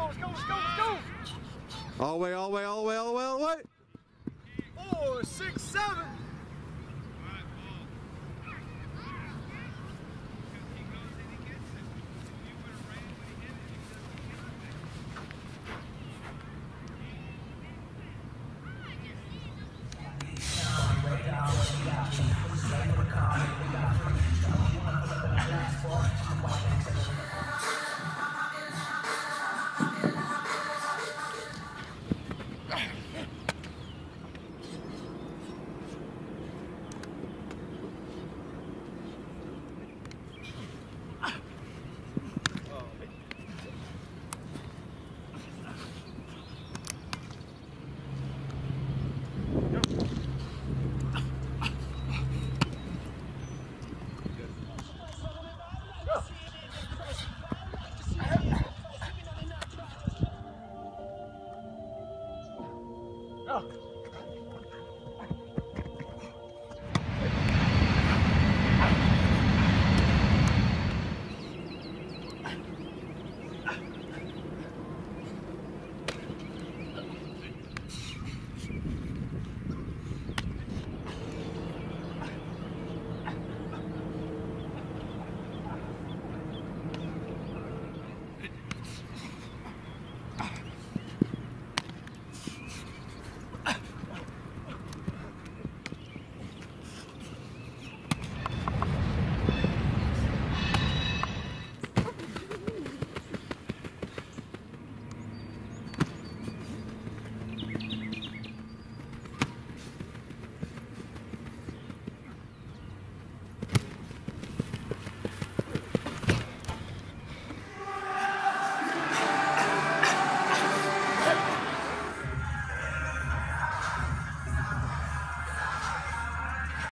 let's go, let's go, let's go. All the way, all the way, all the way, all the way, all the way. 4, 6, 7.